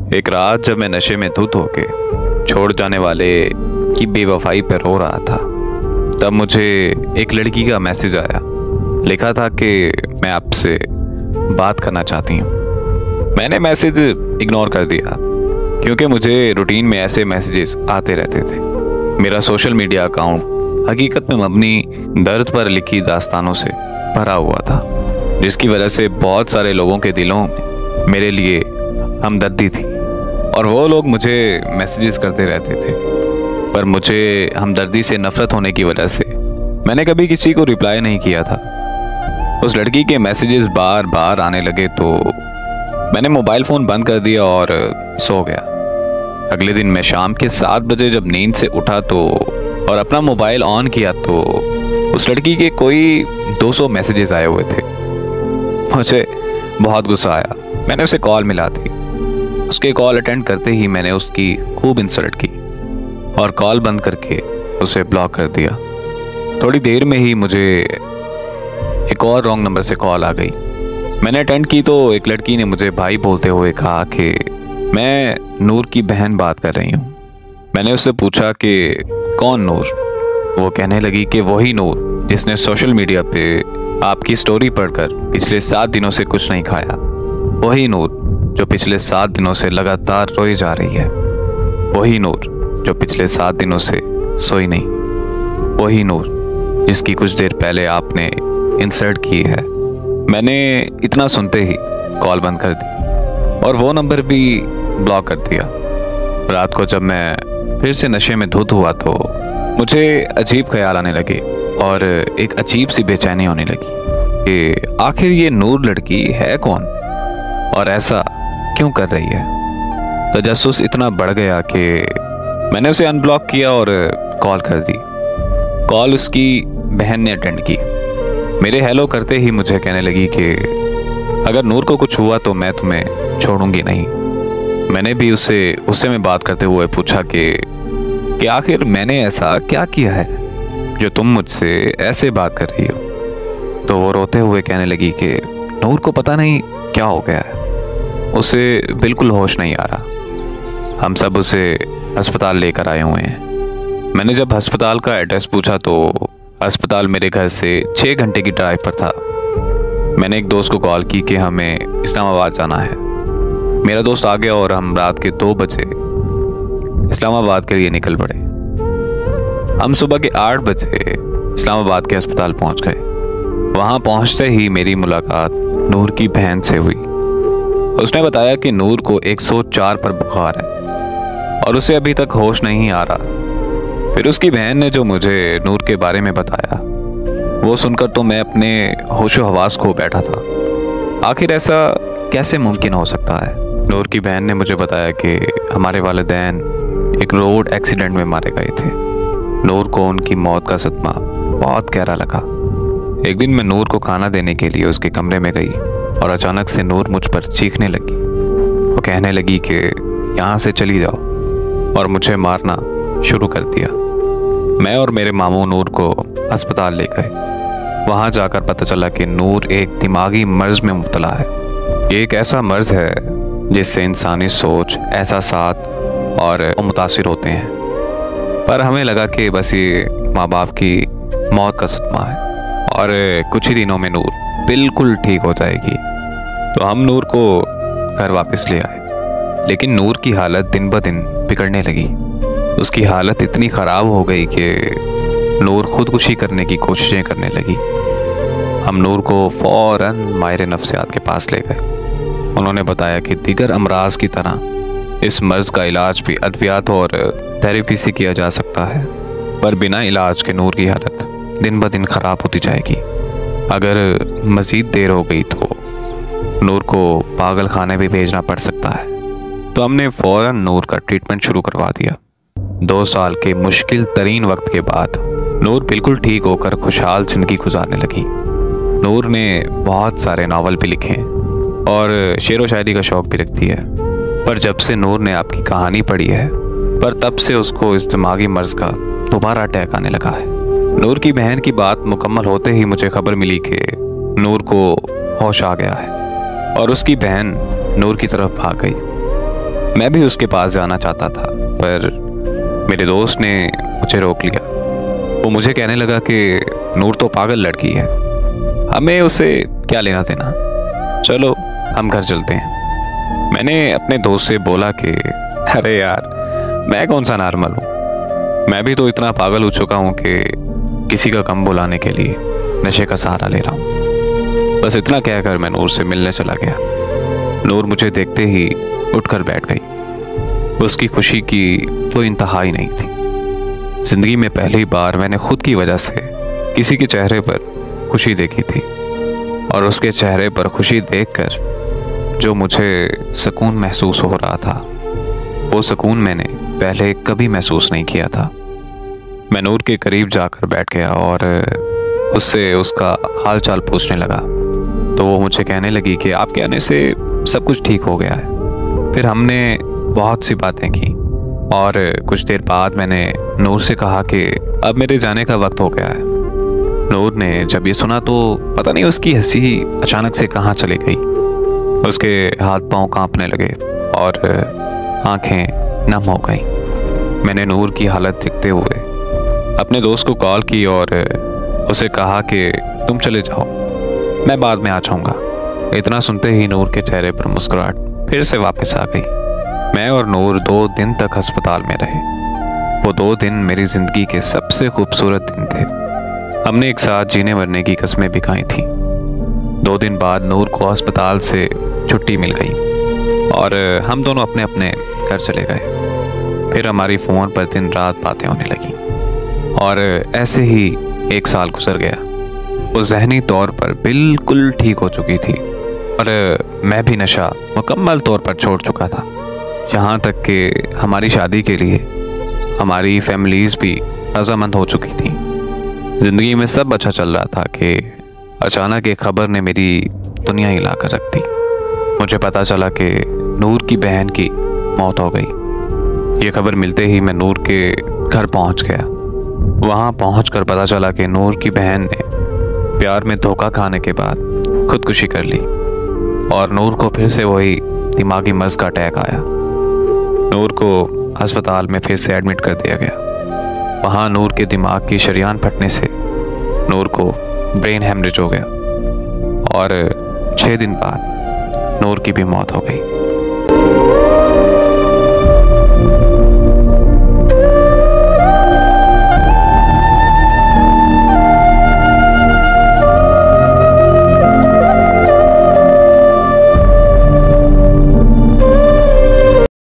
एक रात जब मैं नशे में धुत होके छोड़ जाने वाले की बेवफाई पर रो रहा था, तब मुझे एक लड़की का मैसेज आया। लिखा था कि मैं आपसे बात करना चाहती हूँ। मैंने मैसेज इग्नोर कर दिया क्योंकि मुझे रूटीन में ऐसे मैसेजेस आते रहते थे। मेरा सोशल मीडिया अकाउंट हकीकत में मबनी दर्द पर लिखी दास्तानों से भरा हुआ था, जिसकी वजह से बहुत सारे लोगों के दिलों में मेरे लिए हमदर्दी थी और वो लोग मुझे मैसेजेस करते रहते थे। पर मुझे हमदर्दी से नफरत होने की वजह से मैंने कभी किसी को रिप्लाई नहीं किया था। उस लड़की के मैसेजेस बार बार आने लगे तो मैंने मोबाइल फ़ोन बंद कर दिया और सो गया। अगले दिन मैं शाम के 7 बजे जब नींद से उठा तो और अपना मोबाइल ऑन किया तो उस लड़की के कोई 200 मैसेजेस आए हुए थे। मुझे बहुत गुस्सा आया। मैंने उसे कॉल मिला दी। उसके कॉल अटेंड करते ही मैंने उसकी खूब इंसल्ट की और कॉल बंद करके उसे ब्लॉक कर दिया। थोड़ी देर में ही मुझे एक और रॉन्ग नंबर से कॉल आ गई। मैंने अटेंड की तो एक लड़की ने मुझे भाई बोलते हुए कहा कि मैं नूर की बहन बात कर रही हूँ। मैंने उससे पूछा कि कौन नूर? वो कहने लगी कि वही नूर जिसने सोशल मीडिया पे आपकी स्टोरी पढ़कर पिछले 7 दिनों से कुछ नहीं खाया। वही नूर जो पिछले 7 दिनों से लगातार रोई जा रही है। वही नूर जो पिछले 7 दिनों से सोई नहीं। वही नूर जिसकी कुछ देर पहले आपने इंसल्ट की है। मैंने इतना सुनते ही कॉल बंद कर दी और वो नंबर भी ब्लॉक कर दिया। रात को जब मैं फिर से नशे में धुत हुआ तो मुझे अजीब ख्याल आने लगे और एक अजीब सी बेचैनी होने लगी कि आखिर ये नूर लड़की है कौन और ऐसा क्यों कर रही है। तजस्सुस इतना बढ़ गया कि मैंने उसे अनब्लॉक किया और कॉल कर दी। कॉल उसकी बहन ने अटेंड की। मेरे हेलो करते ही मुझे कहने लगी कि अगर नूर को कुछ हुआ तो मैं तुम्हें छोड़ूंगी नहीं। मैंने भी उससे गुस्से में बात करते हुए पूछा कि आखिर मैंने ऐसा क्या किया है जो तुम मुझसे ऐसे बात कर रही हो। तो वो रोते हुए कहने लगी कि नूर को पता नहीं क्या हो गया है, उसे बिल्कुल होश नहीं आ रहा। हम सब उसे अस्पताल लेकर आए हुए हैं। मैंने जब अस्पताल का एड्रेस पूछा तो अस्पताल मेरे घर से 6 घंटे की ड्राइव पर था। मैंने एक दोस्त को कॉल की कि हमें इस्लामाबाद जाना है। मेरा दोस्त आ गया और हम रात के 2 बजे इस्लामाबाद के लिए निकल पड़े। हम सुबह के 8 बजे इस्लामाबाद के अस्पताल पहुंच गए। वहां पहुंचते ही मेरी मुलाकात नूर की बहन से हुई। उसने बताया कि नूर को 104 पर बुखार है और उसे अभी तक होश नहीं आ रहा। फिर उसकी बहन ने जो मुझे नूर के बारे में बताया वो सुनकर तो मैं अपने होशो हवास खो बैठा था। आखिर ऐसा कैसे मुमकिन हो सकता है। नूर की बहन ने मुझे बताया कि हमारे वालिदैन एक रोड एक्सीडेंट में मारे गए थे। नूर को उनकी मौत का सदमा बहुत गहरा लगा। एक दिन मैं नूर को खाना देने के लिए उसके कमरे में गई और अचानक से नूर मुझ पर चीखने लगी। वो कहने लगी कि यहाँ से चली जाओ और मुझे मारना शुरू कर दिया। मैं और मेरे मामू नूर को अस्पताल ले गए। वहाँ जाकर पता चला कि नूर एक दिमागी मर्ज में मुब्तला है। ये एक ऐसा मर्ज है जिससे इंसानी सोच, एहसासात और मुतासिर होते हैं। पर हमें लगा कि बस ये माँ बाप की मौत का सदमा है और कुछ ही दिनों में नूर बिल्कुल ठीक हो जाएगी। तो हम नूर को घर वापस ले आए, लेकिन नूर की हालत दिन ब दिन बिगड़ने लगी। उसकी हालत इतनी ख़राब हो गई कि नूर खुदकुशी करने की कोशिशें करने लगी। हम नूर को फ़ौरन माहिर नफ्सियात के पास ले गए। उन्होंने बताया कि दीगर अमराज की तरह इस मर्ज़ का इलाज भी अद्वियात और थेरेपी से किया जा सकता है, पर बिना इलाज के नूर की हालत दिन ब दिन ख़राब होती जाएगी। अगर मज़ीद देर हो गई तो नूर को पागल खाने भी भेजना पड़ सकता है। तो हमने फ़ौरन नूर का ट्रीटमेंट शुरू करवा दिया। 2 साल के मुश्किल तरीन वक्त के बाद नूर बिल्कुल ठीक होकर खुशहाल ज़िंदगी गुजारने लगी। नूर ने बहुत सारे नावल भी लिखे हैं और शेर व शायरी का शौक़ भी रखती है। पर जब से नूर ने आपकी कहानी पढ़ी है, पर तब से उसको इस दिमागी मर्ज का दोबारा अटैक आने लगा है। नूर की बहन की बात मुकम्मल होते ही मुझे खबर मिली कि नूर को होश आ गया है और उसकी बहन नूर की तरफ भाग गई। मैं भी उसके पास जाना चाहता था, पर मेरे दोस्त ने मुझे रोक लिया। वो मुझे कहने लगा कि नूर तो पागल लड़की है, हमें उसे क्या लेना देना, चलो हम घर चलते हैं। मैंने अपने दोस्त से बोला कि अरे यार, मैं कौन सा नॉर्मल हूँ, मैं भी तो इतना पागल हो चुका हूँ कि किसी का कम बुलाने के लिए नशे का सहारा ले रहा हूँ। बस इतना कहकर मैं नूर से मिलने चला गया। नूर मुझे देखते ही उठकर बैठ गई। उसकी खुशी की कोई इंतहा ही नहीं थी। जिंदगी में पहली बार मैंने खुद की वजह से किसी के चेहरे पर खुशी देखी थी, और उसके चेहरे पर खुशी देखकर जो मुझे सुकून महसूस हो रहा था, वो सुकून मैंने पहले कभी महसूस नहीं किया था। मैं नूर के करीब जाकर बैठ गया और उससे उसका हाल चाल पूछने लगा, तो वो मुझे कहने लगी कि आपके आने से सब कुछ ठीक हो गया है। फिर हमने बहुत सी बातें की और कुछ देर बाद मैंने नूर से कहा कि अब मेरे जाने का वक्त हो गया है। नूर ने जब ये सुना तो पता नहीं उसकी हंसी अचानक से कहाँ चली गई। उसके हाथ पांव कांपने लगे और आंखें नम हो गईं। मैंने नूर की हालत देखते हुए अपने दोस्त को कॉल की और उसे कहा कि तुम चले जाओ, मैं बाद में आ जाऊंगा। इतना सुनते ही नूर के चेहरे पर मुस्कुराहट फिर से वापस आ गई। मैं और नूर 2 दिन तक अस्पताल में रहे। वो 2 दिन मेरी जिंदगी के सबसे खूबसूरत दिन थे। हमने एक साथ जीने मरने की कस्में भी खाई थी। 2 दिन बाद नूर को अस्पताल से छुट्टी मिल गई और हम दोनों अपने अपने घर चले गए। फिर हमारी फ़ोन पर दिन रात बातें होने लगी और ऐसे ही 1 साल गुजर गया। वो जहनी तौर पर बिल्कुल ठीक हो चुकी थी और मैं भी नशा मुकम्मल तौर पर छोड़ चुका था। यहाँ तक कि हमारी शादी के लिए हमारी फैमिलीज़ भी रजामंद हो चुकी थी। ज़िंदगी में सब अच्छा चल रहा था कि अचानक एक खबर ने मेरी दुनिया हिला कर रख दी। मुझे पता चला कि नूर की बहन की मौत हो गई। ये खबर मिलते ही मैं नूर के घर पहुंच गया। वहां पहुंचकर पता चला कि नूर की बहन ने प्यार में धोखा खाने के बाद खुदकुशी कर ली और नूर को फिर से वही दिमागी मर्ज का अटैक आया। नूर को अस्पताल में फिर से एडमिट कर दिया गया। वहां नूर के दिमाग की शरीयान फटने से नूर को ब्रेन हेमरेज हो गया और 6 दिन बाद नूर की भी मौत हो गई।